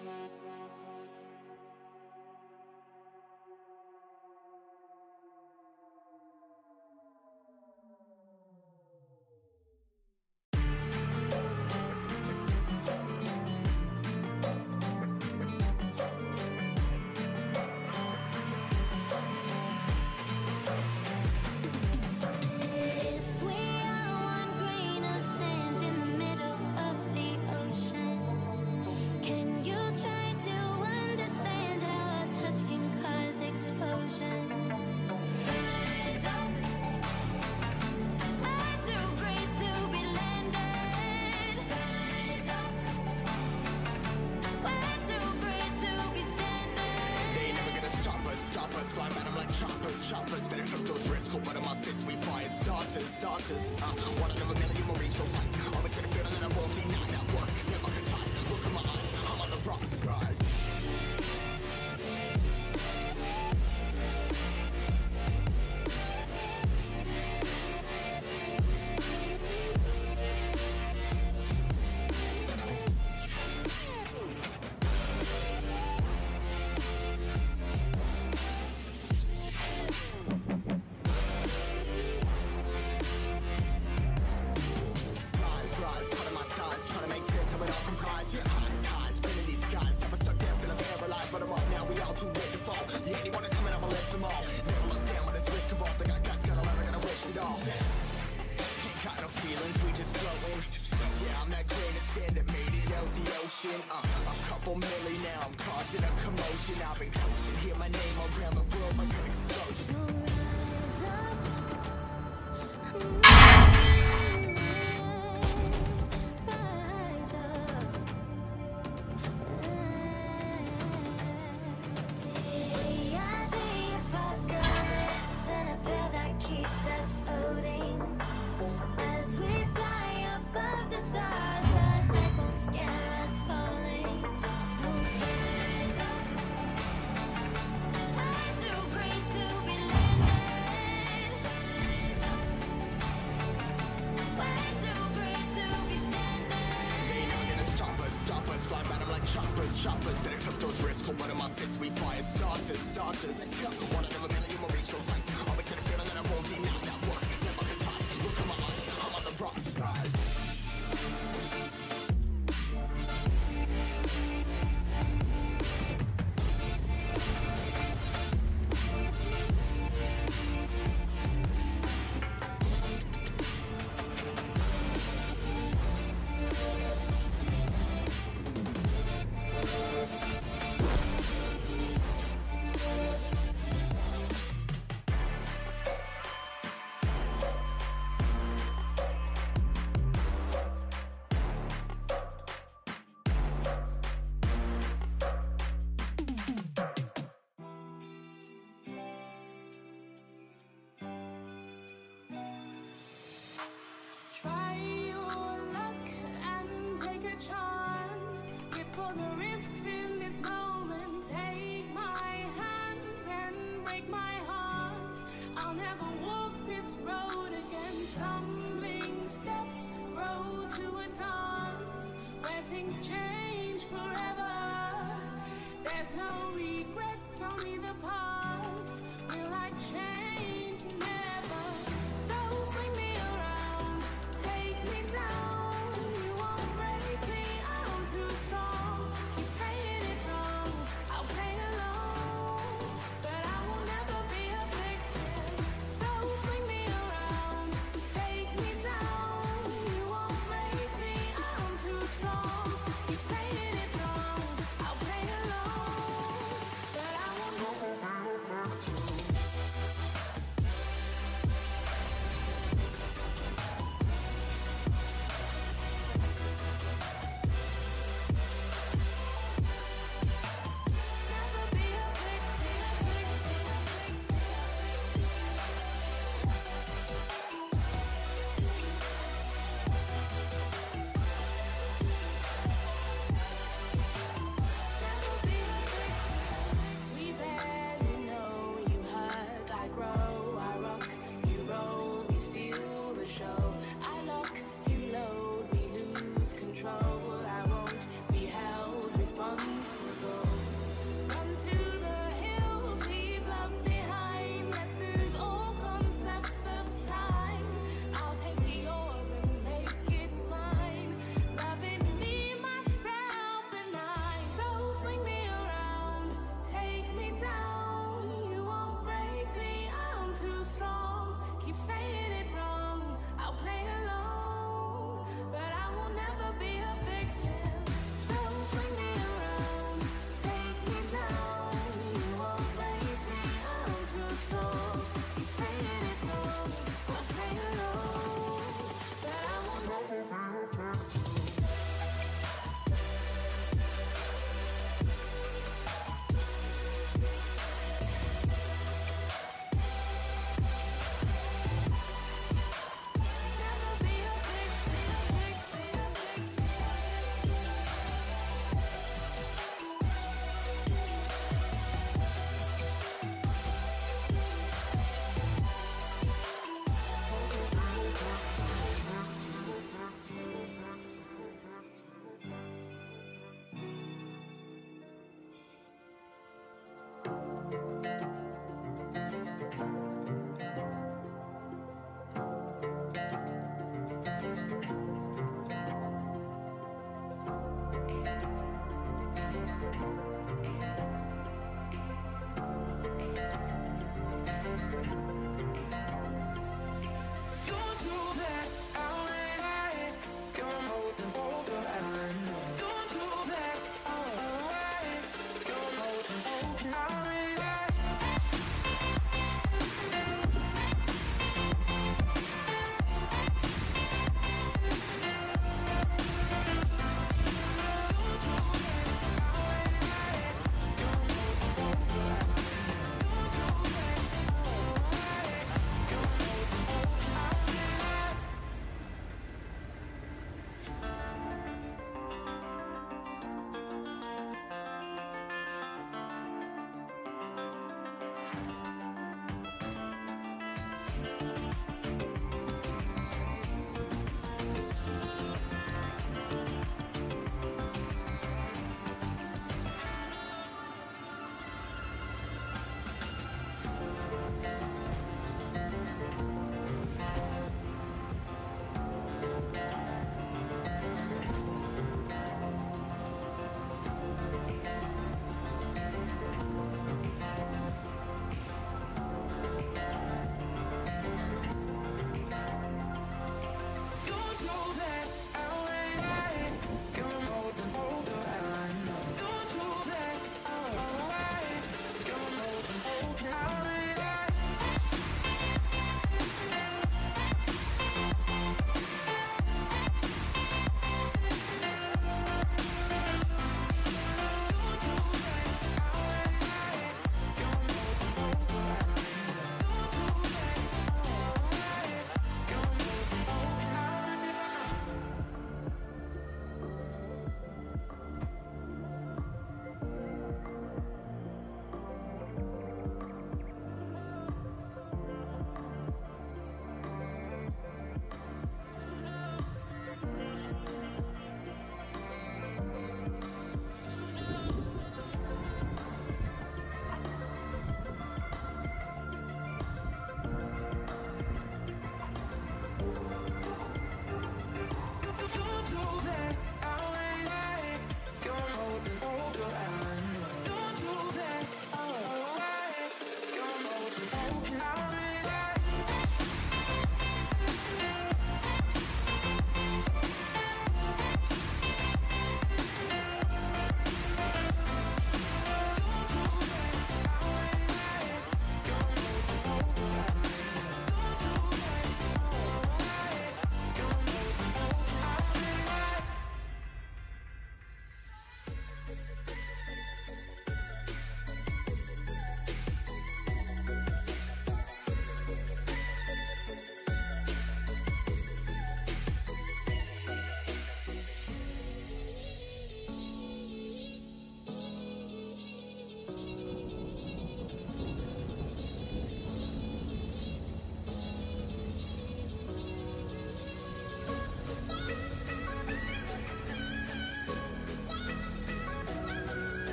One out of a million will reach those heights. Always get a feeling that I won't deny that work. Never could ties. Look in my eyes. I'm on the rocks, guys. A couple milli now, I'm causing a commotion. I've been coasting, hear my name around the world like an explosion. Choppers, better took those risks. Hold one of my fists, we fire starters. Let's go. One out of a million will reach those heights. Always get a feeling that I won't deny that work. Never could ties. Look in my eyes, I'm on the rocks, guys. Keep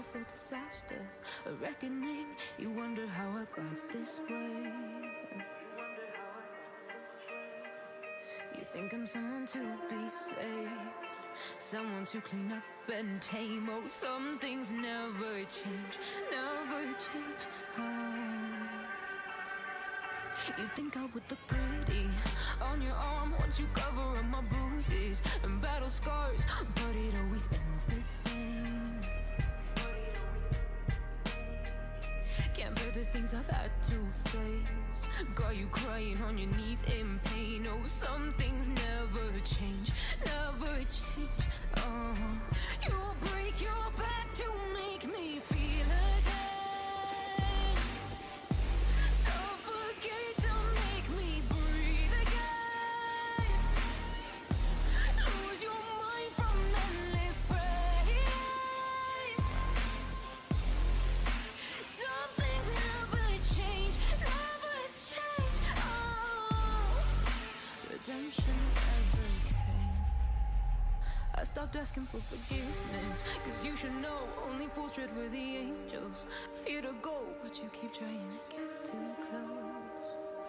for disaster, a reckoning. You wonder how I got this way. You think I'm someone to be saved, someone to clean up and tame. Oh, some things never change, never change. Oh, you think I would look pretty on your arm once you cover up my bruises and battle scars, but it always ends the same. Can't bear the things I've had to face, got you crying on your knees in pain. Oh, some things never change, never change. Oh, you'll break your back to make me feel again, suffocate to make me breathe again, lose your mind from endless pain. Some things never change, never change. Oh, redemption never came. I stopped asking for forgiveness, cause you should know only fools tread where the angels fear to go, but you keep trying to get too close.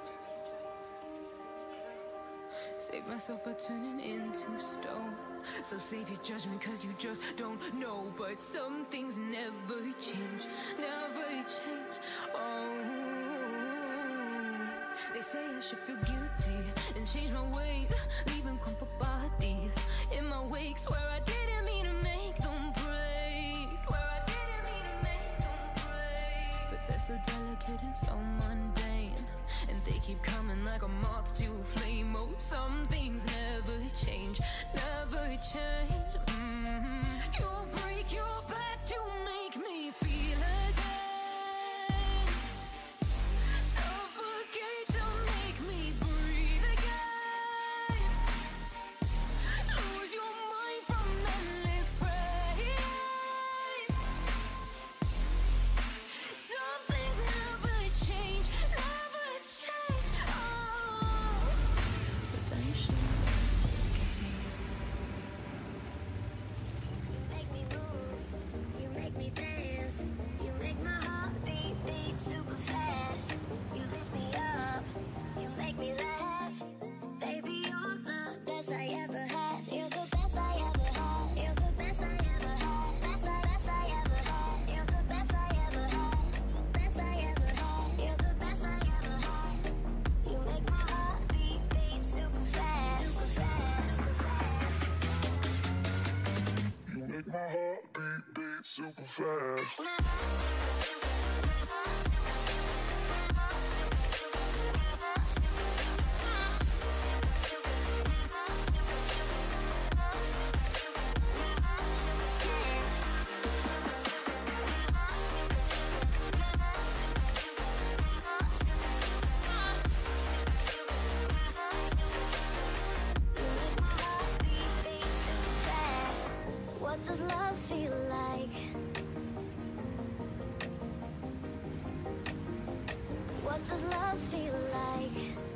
Save myself by turning into stone, so save your judgment cause you just don't know. But some things never change, never change. Oh, they say I should feel guilty and change my ways, leaving crumpled bodies in my wake. Swear I didn't mean to make them break, swear I didn't mean to make them break. But they're so delicate and so mundane, and they keep coming like a moth to a flame. Oh, some things never change, never change. You'll break your back to make me feel again, suffocate to make me breathe again, lose your mind from endless pain. Some things never change, never change. Oh, redemption You make me move, you make me dance, you make my heart beat super fast. You lift me up, you make me laugh. Baby, you're the best I ever had. You're the best I ever had. You're the best I ever had. Best I ever had. You're the best I ever had. Best I ever had. You're the best I ever had. You make my heart beat super fast. Super fast, super fast. You make my heart beat super fast. What does love feel like? What does love feel like?